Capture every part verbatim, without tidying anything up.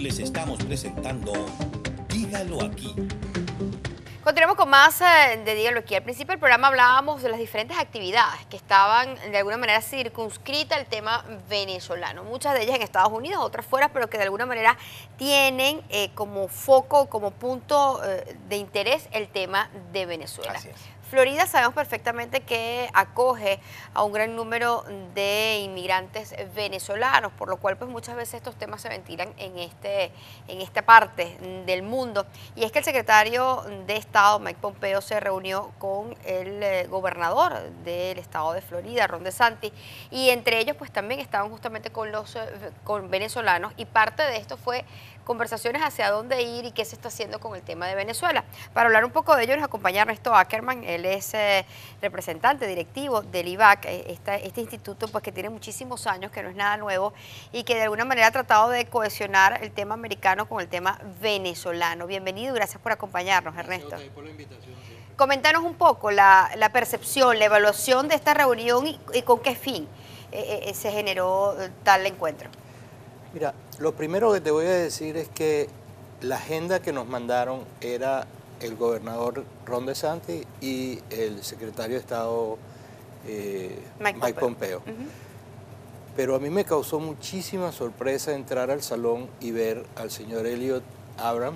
les estamos presentando Dígalo Aquí. Continuamos con más eh, de Dígalo Aquí. Al principio del programa hablábamos de las diferentes actividades que estaban de alguna manera circunscritas al tema venezolano. Muchas de ellas en Estados Unidos, otras fuera, pero que de alguna manera tienen eh, como foco, como punto eh, de interés el tema de Venezuela. Así es. Florida sabemos perfectamente que acoge a un gran número de inmigrantes venezolanos, por lo cual pues muchas veces estos temas se ventilan en, este, en esta parte del mundo. Y es que el secretario de Estado, Mike Pompeo, se reunió con el eh, gobernador del estado de Florida, Ron DeSantis, y entre ellos pues también estaban justamente con los eh, con venezolanos, y parte de esto fue conversaciones hacia dónde ir y qué se está haciendo con el tema de Venezuela. Para hablar un poco de ello nos acompaña Ernesto Ackerman. Él es eh, representante directivo del I V A C, eh, esta, este instituto pues que tiene muchísimos años, que no es nada nuevo y que de alguna manera ha tratado de cohesionar el tema americano con el tema venezolano. Bienvenido y gracias por acompañarnos, Ernesto. Gracias a usted por la invitación. Sí. Coméntanos un poco la, la percepción, la evaluación de esta reunión y, y con qué fin eh, eh, se generó eh, tal encuentro. Mira, lo primero que te voy a decir es que la agenda que nos mandaron era el gobernador Ron DeSantis y el secretario de Estado eh, Mike, Mike Pompeo. Pompeo. Uh-huh. Pero a mí me causó muchísima sorpresa entrar al salón y ver al señor Elliot Abrams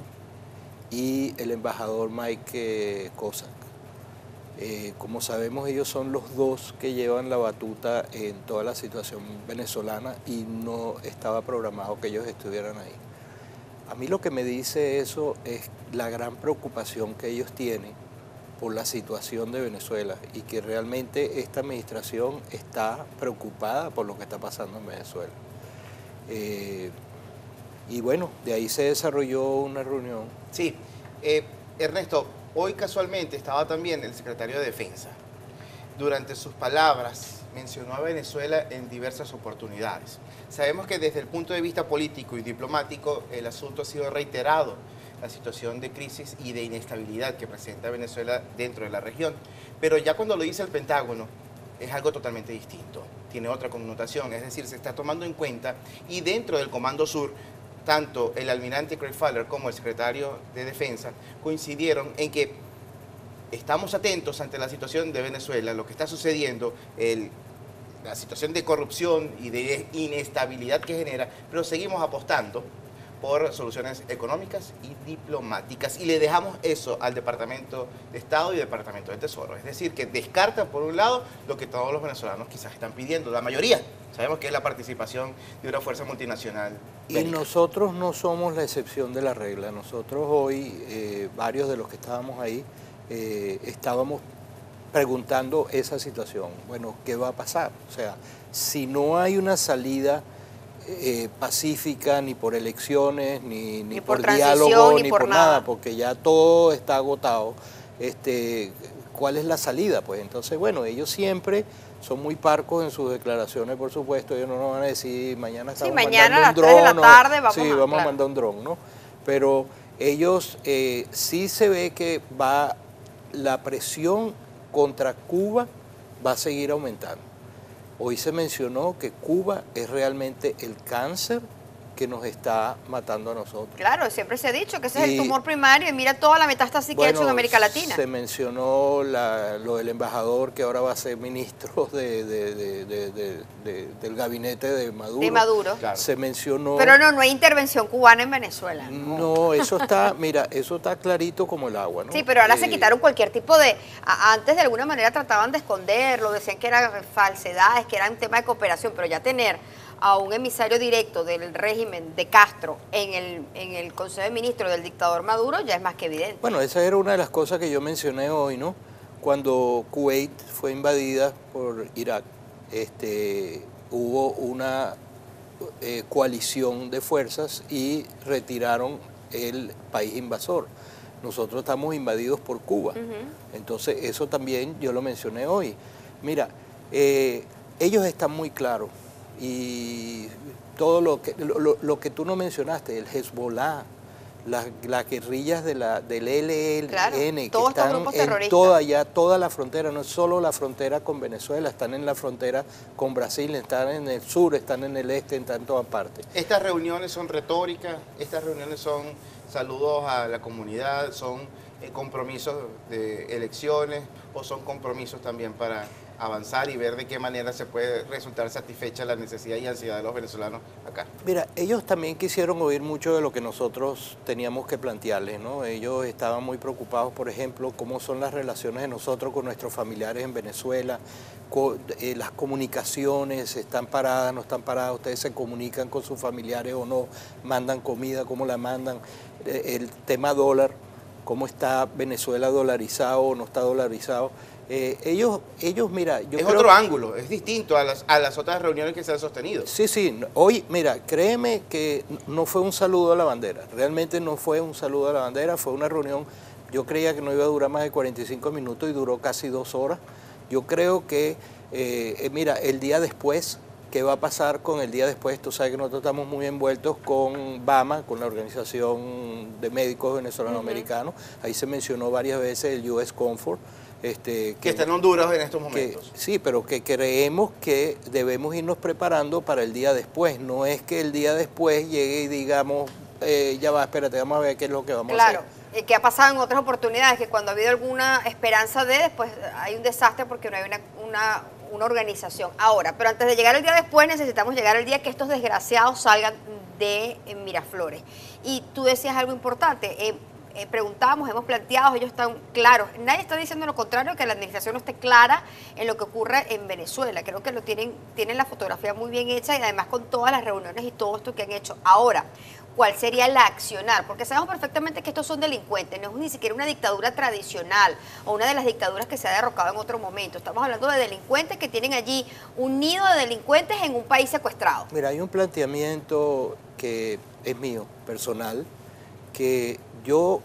y el embajador Mike eh, Cossack. Eh, como sabemos, ellos son los dos que llevan la batuta en toda la situación venezolana y no estaba programado que ellos estuvieran ahí. A mí lo que me dice eso es la gran preocupación que ellos tienen por la situación de Venezuela y que realmente esta administración está preocupada por lo que está pasando en Venezuela. Eh, y bueno, de ahí se desarrolló una reunión. Sí, eh, Ernesto, hoy casualmente estaba también el secretario de Defensa. Durante sus palabras mencionó a Venezuela en diversas oportunidades. Sabemos que desde el punto de vista político y diplomático el asunto ha sido reiterado, la situación de crisis y de inestabilidad que presenta Venezuela dentro de la región. Pero ya cuando lo dice el Pentágono es algo totalmente distinto, tiene otra connotación, es decir, se está tomando en cuenta y dentro del Comando Sur tanto el almirante Craig Fowler como el secretario de Defensa coincidieron en que estamos atentos ante la situación de Venezuela, lo que está sucediendo, el, la situación de corrupción y de inestabilidad que genera, pero seguimos apostando por soluciones económicas y diplomáticas y le dejamos eso al Departamento de Estado y Departamento de Tesoro. Es decir, que descartan por un lado lo que todos los venezolanos quizás están pidiendo, la mayoría. Sabemos que es la participación de una fuerza multinacional. Y nosotros no somos la excepción de la regla. Nosotros hoy, eh, varios de los que estábamos ahí, eh, estábamos preguntando esa situación. Bueno, ¿qué va a pasar? O sea, si no hay una salida eh, pacífica, ni por elecciones, ni, ni, ni por, por diálogo, ni, ni por, por nada. nada, porque ya todo está agotado, este, ¿cuál es la salida? Pues entonces, bueno, ellos siempre son muy parcos en sus declaraciones, por supuesto. Ellos no nos van a decir mañana estamos sí, mañana mandando un dron. A las tres de la tarde vamos, sí, a, vamos claro. a mandar un dron, ¿no? Pero ellos eh, sí se ve que va la presión contra Cuba va a seguir aumentando. Hoy se mencionó que Cuba es realmente el cáncer que nos está matando a nosotros. Claro, siempre se ha dicho que ese es y, el tumor primario y mira toda la metástasis bueno, que ha hecho en América Latina. Se mencionó la, lo del embajador que ahora va a ser ministro de, de, de, de, de, de, del gabinete de Maduro. De Maduro. Claro. Se mencionó... Pero no, no hay intervención cubana en Venezuela. No, no eso está, mira, eso está clarito como el agua, ¿no? Sí, pero ahora eh, se quitaron cualquier tipo de... A, antes de alguna manera trataban de esconderlo, decían que eran falsedades, que era un tema de cooperación, pero ya tener a un emisario directo del régimen de Castro en el, en el Consejo de Ministros del dictador Maduro ya es más que evidente. Bueno, esa era una de las cosas que yo mencioné hoy, ¿no? Cuando Kuwait fue invadida por Irak, este, hubo una eh, coalición de fuerzas y retiraron el país invasor. Nosotros estamos invadidos por Cuba. Uh-huh. Entonces, eso también yo lo mencioné hoy. Mira, eh, ellos están muy claros. Y todo lo que, lo, lo que tú no mencionaste, el Hezbollah, las, las guerrillas de la, del E L N, Claro, que todos estos están grupos en terroristas. toda, ya, toda la frontera, no es solo la frontera con Venezuela, están en la frontera con Brasil, están en el sur, están en el este, están en todas partes. Estas reuniones son retóricas, estas reuniones son saludos a la comunidad, son eh, compromisos de elecciones o son compromisos también para avanzar y ver de qué manera se puede resultar satisfecha la necesidad y ansiedad de los venezolanos acá. Mira, ellos también quisieron oír mucho de lo que nosotros teníamos que plantearles, ¿no? Ellos estaban muy preocupados, por ejemplo, cómo son las relaciones de nosotros con nuestros familiares en Venezuela, co eh, las comunicaciones, están paradas, no están paradas, ustedes se comunican con sus familiares o no, mandan comida, cómo la mandan, eh, el tema dólar, cómo está Venezuela dolarizado o no está dolarizado. Eh, ellos, ellos, mira, yo es creo otro que, ángulo, es distinto a las, a las otras reuniones que se han sostenido. Sí, sí, hoy, mira, créeme que no fue un saludo a la bandera, realmente no fue un saludo a la bandera, fue una reunión, yo creía que no iba a durar más de cuarenta y cinco minutos y duró casi dos horas. Yo creo que, eh, mira, el día después, ¿qué va a pasar con el día después? Tú sabes que nosotros estamos muy envueltos con B A M A, con la Organización de Médicos Venezolano-Americanos, uh-huh. Ahí se mencionó varias veces el U S Comfort. Este, que, que está en Honduras en estos momentos. Que, sí, pero que creemos que debemos irnos preparando para el día después. No es que el día después llegue y digamos, eh, ya va, espérate, vamos a ver qué es lo que vamos claro, a hacer. Claro, que ha pasado en otras oportunidades, que cuando ha habido alguna esperanza de, después hay un desastre porque no hay una, una, una organización. Ahora, pero antes de llegar al día después necesitamos llegar al día que estos desgraciados salgan de eh, Miraflores. Y tú decías algo importante, eh, Eh, preguntamos, hemos planteado, ellos están claros. Nadie está diciendo lo contrario, que la administración no esté clara en lo que ocurre en Venezuela. Creo que lo tienen, tienen la fotografía muy bien hecha y además con todas las reuniones y todo esto que han hecho. Ahora, ¿cuál sería la accionar? Porque sabemos perfectamente que estos son delincuentes, no es ni siquiera una dictadura tradicional o una de las dictaduras que se ha derrocado en otro momento. Estamos hablando de delincuentes que tienen allí un nido de delincuentes en un país secuestrado. Mira, hay un planteamiento que es mío, personal, que yo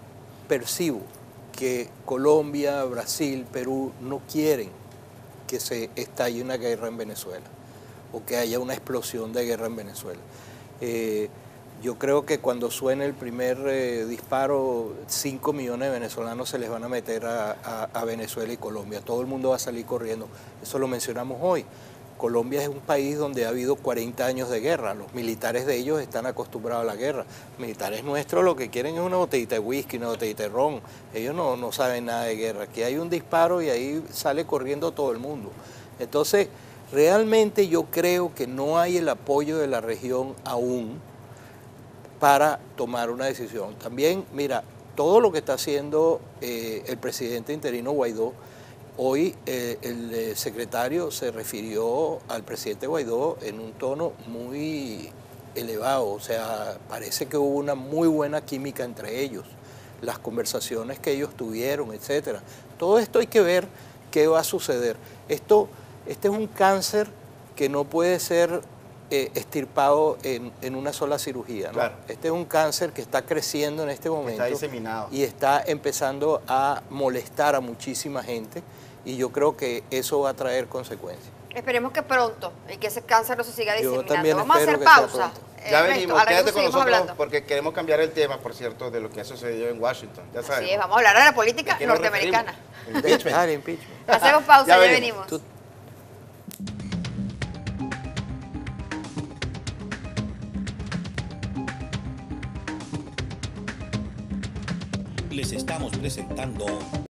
percibo que Colombia, Brasil, Perú no quieren que se estalle una guerra en Venezuela o que haya una explosión de guerra en Venezuela. Eh, yo creo que cuando suene el primer eh, disparo, cinco millones de venezolanos se les van a meter a, a, a Venezuela y Colombia. Todo el mundo va a salir corriendo. Eso lo mencionamos hoy. Colombia es un país donde ha habido cuarenta años de guerra, los militares de ellos están acostumbrados a la guerra. Los militares nuestros lo que quieren es una botellita de whisky, una botellita de ron, ellos no, no saben nada de guerra. Aquí hay un disparo y ahí sale corriendo todo el mundo. Entonces, realmente yo creo que no hay el apoyo de la región aún para tomar una decisión. También, mira, todo lo que está haciendo eh, el presidente interino Guaidó. Hoy eh, el eh, secretario se refirió al presidente Guaidó en un tono muy elevado, o sea, parece que hubo una muy buena química entre ellos, las conversaciones que ellos tuvieron, etcétera. Todo esto hay que ver qué va a suceder. Esto, este es un cáncer que no puede ser eh, extirpado en, en una sola cirugía, ¿no? Claro. Este es un cáncer que está creciendo en este momento. Está diseminado. Y está empezando a molestar a muchísima gente. Y yo creo que eso va a traer consecuencias. Esperemos que pronto y que ese cáncer no se siga Yo diseminando. también Vamos a hacer espero que sea pausa. pronto. Eh, Ya Ernesto, venimos, al regreso quédate con seguimos nosotros hablando. porque queremos cambiar el tema, por cierto, de lo que ha sucedido en Washington. Ya sabemos. Así es, vamos a hablar de la política ¿A qué nos norteamericana. referimos? Impeachment. Ah, el impeachment. Hacemos pausa, Ya ya venimos. venimos. Tú- Les estamos presentando